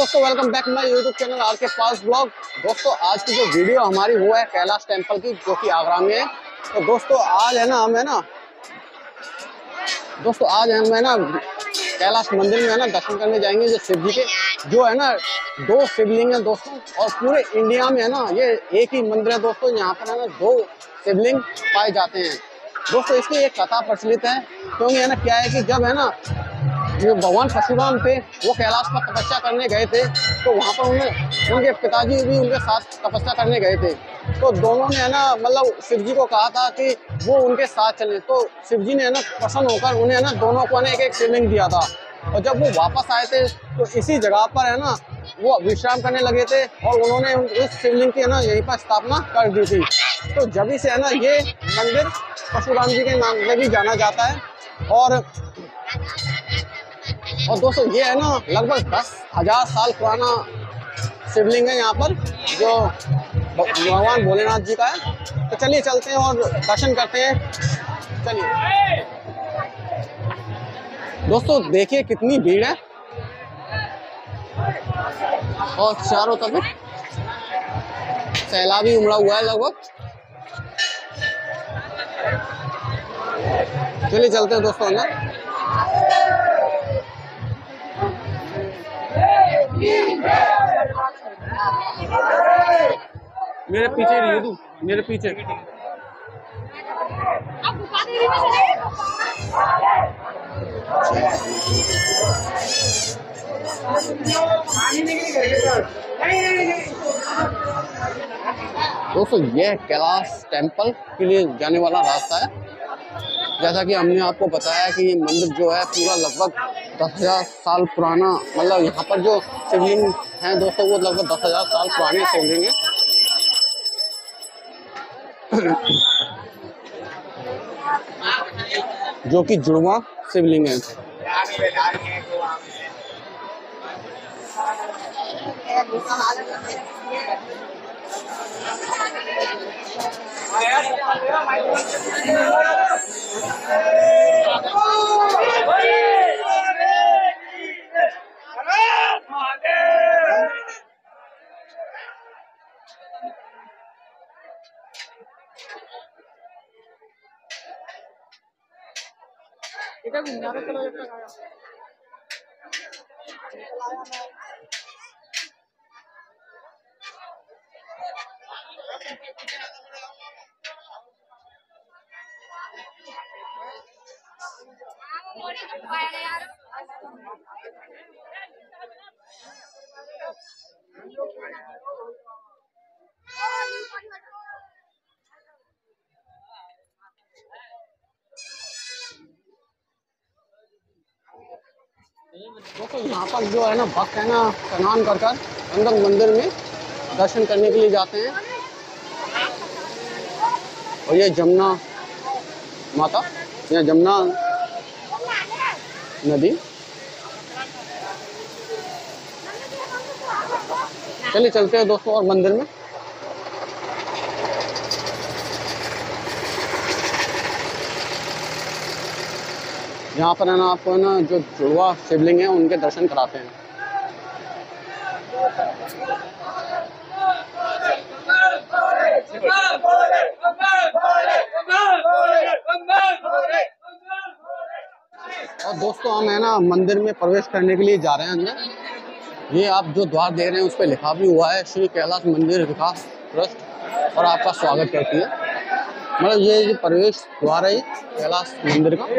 दोस्तों welcome back my YouTube channel R K pass blog. दोस्तों आज की जो वीडियो हमारी वो है कैलाश टेम्पल की, जो कि आगरा में है। तो दोस्तों आज है ना हम है ना कैलाश मंदिर में है ना दर्शन करने जाएंगे। जो शिव जी के जो है ना दो शिवलिंग है दोस्तों, और पूरे इंडिया में है ना ये एक ही मंदिर है दोस्तों, यहाँ पर है ना दो शिवलिंग पाए जाते हैं दोस्तों। इसकी एक कथा प्रचलित है, क्योंकि है ना क्या है कि जब है ना जो भगवान परशुराम थे वो कैलाश पर तपस्या करने गए थे, तो वहाँ पर उनके पिताजी भी उनके साथ तपस्या करने गए थे। तो दोनों ने है ना मतलब शिव जी को कहा था कि वो उनके साथ चलें, तो शिव जी ने है ना प्रसन्न होकर उन्हें है ना दोनों को एक एक शिवलिंग दिया था। और जब वो वापस आए थे तो इसी जगह पर है ना वो विश्राम करने लगे थे, और उन्होंने उस शिवलिंग की है ना यहीं पर स्थापना कर दी थी। तो जब से है ना ये मंदिर परशुराम जी के नाम से भी जाना जाता है। और दोस्तों ये है ना लगभग 10,000 साल पुराना शिवलिंग है यहाँ पर, जो भगवान भोलेनाथ जी का है। तो चलिए चलते हैं और दर्शन करते हैं। चलिए दोस्तों देखिए कितनी भीड़ है, और चारों तरफ सैलाबी उमड़ा हुआ है लगभग। चलिए चलते हैं दोस्तों अंदर। मेरे पीछे रही तू, मेरे पीछे। दोस्तों ये कैलाश टेम्पल के लिए जाने वाला रास्ता है। जैसा कि हमने आपको बताया कि ये मंदिर जो है पूरा लगभग 10,000 साल पुराना, मतलब यहाँ पर जो शिवलिंग हैं दोस्तों वो लगभग 10,000 साल पुराने शिवलिंग हैं। जो कि जुड़वा शिवलिंग है। दोस्तों यहाँ पर जो है ना भक्त है ना स्नान कर अंदर मंदिर में दर्शन करने के लिए जाते हैं। और ये जमुना माता, ये जमुना नदी। चलिए चलते हैं दोस्तों और मंदिर में। यहाँ पर है ना आपको ना जो जुड़वा शिवलिंग है उनके दर्शन कराते हैं। और दोस्तों हम है ना मंदिर में प्रवेश करने के लिए जा रहे हैं अंदर। ये आप जो द्वार देख रहे हैं उस पर लिखा भी हुआ है श्री कैलाश मंदिर विकास ट्रस्ट, और आपका स्वागत करती है। मतलब ये जो प्रवेश द्वार है कैलाश मंदिर का।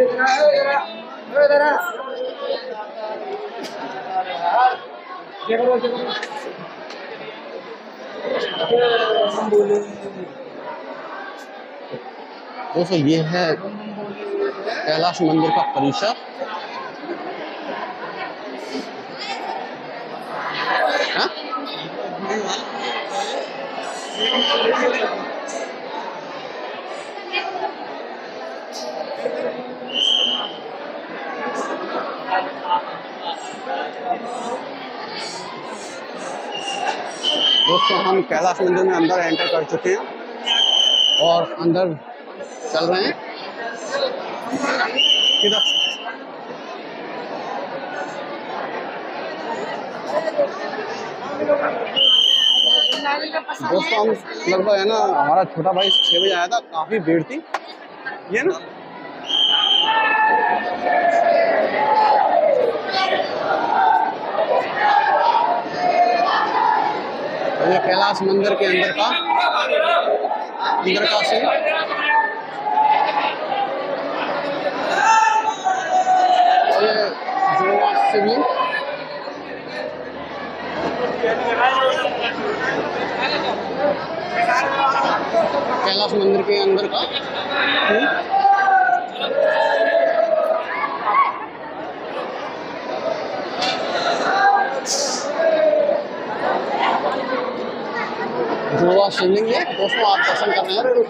दोस्तों ये है कैलाश मंदिर का परिसर। दोस्तों हम कैलाश मंदिर में अंदर एंटर कर चुके हैं और अंदर चल रहे हैं। किधर दोस्तों हम लगभग है ना, हमारा छोटा भाई 6 बजे आया था, काफी भीड़ थी ये ना। ये कैलाश मंदिर के अंदर का सीन। और ये जुड़वा शिवलिंग कैलाश मंदिर के अंदर का जुड़वा शिवलिंग है दोस्तों, आप दर्शन कर रहे हैं।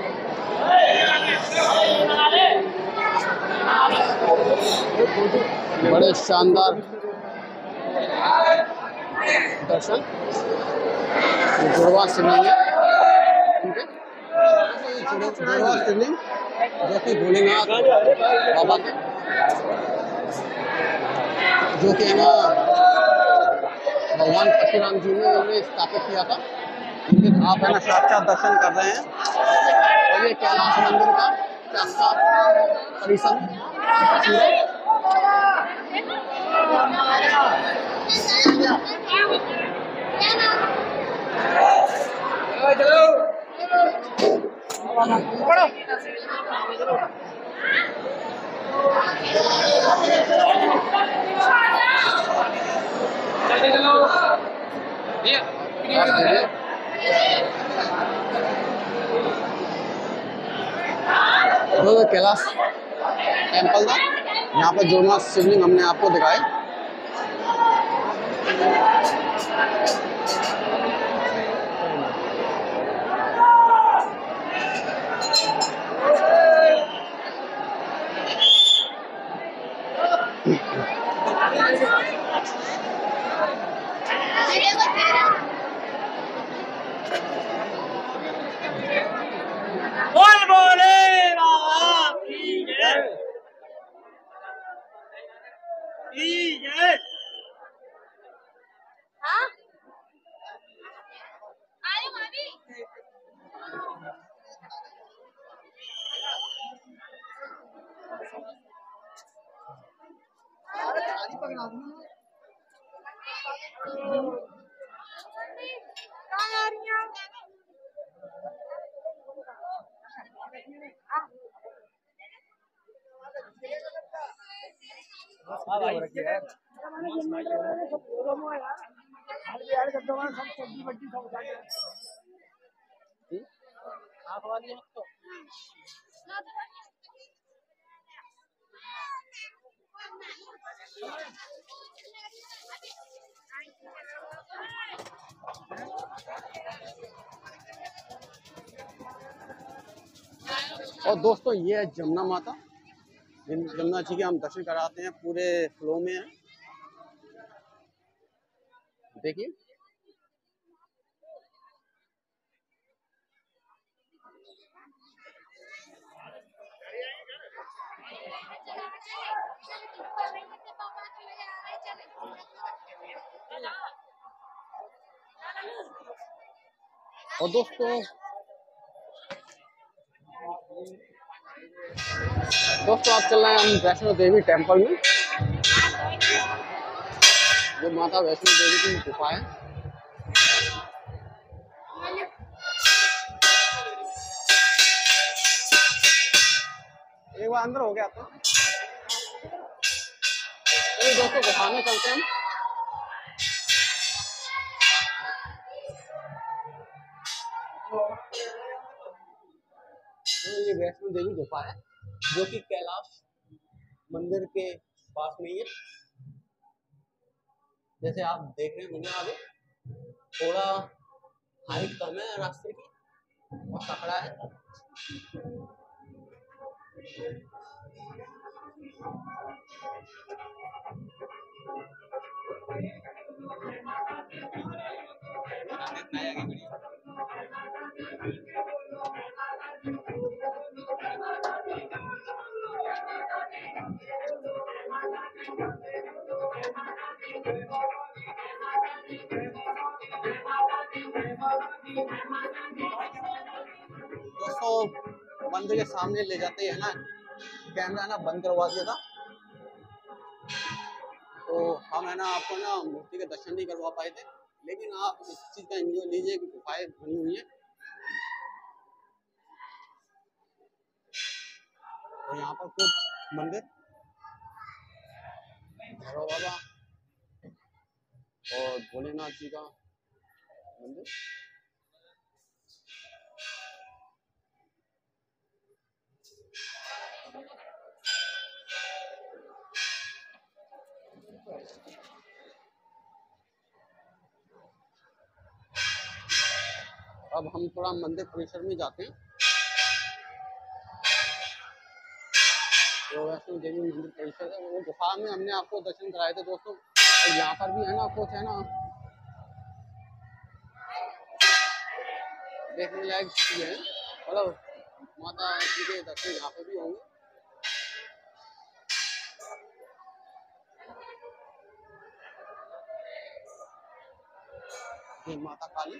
बड़े शानदार दर्शन जुड़वा शिवलिंग है। जुड़वा शिवलिंग जो कि भोलेनाथ बाबा के, जो कि ना भगवान परशुराम जी ने उन्हें स्थापित किया था। आप है ना साक्षात दर्शन कर रहे हैं। और ये कैलाश मंदिर का साक्षात परिसर कैलाश टेम्पल था। यहाँ पर जुड़वा शिवलिंग हमने आपको दिखाए। और दोस्तों ये है जमुना माता, जमुना जी के हम दर्शन कराते हैं, पूरे फ्लो में है, देखिए। और दोस्तों आप चल रहे हैं हम वैष्णो देवी टेम्पल में, जो माता वैष्णो देवी की गुफा है। एक बार अंदर हो गया तो दोस्तों गुफा में चलते हैं। ये वैष्णो देवी गुफा है जो कि कैलाश मंदिर के पास में ही है। जैसे आप देख रहे होंगे, आगे थोड़ा हाइट कम है रास्ते की और सकड़ा है। दोस्तों मंदिर के सामने ले जाते ही है ना कैमरा है ना बंद करवा दिया था, तो हम है ना आपको ना मूर्ति के दर्शन नहीं करवा पाए थे, लेकिन आप इस चीज का एंजॉय लीजिए कि गुफाएं बनी हुई है। और यहाँ पर कुछ मंदिर भैरव बाबा और भोलेनाथ जी का मंदिर। अब हम थोड़ा मंदिर परिसर में जाते हैं। तो वैष्णो देवी मंदिर परिसर है, वो गुफा में हमने आपको दर्शन कराए थे दोस्तों। और यहाँ पर भी है ना कुछ है ना देखने लायक चीज है, मतलब माता जी के दर्शन यहाँ पे भी होंगे। ये माता काली,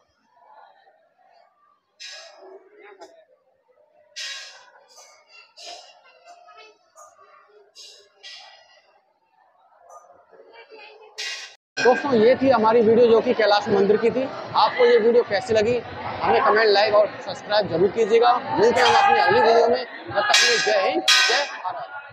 दोस्तों ये थी हमारी वीडियो जो कि कैलाश मंदिर की थी। आपको ये वीडियो कैसी लगी हमें कमेंट, लाइक और सब्सक्राइब जरूर कीजिएगा। मिलते हैं हम अपनी अगली वीडियो में, जब तक के लिए जय हिंद जय भारत।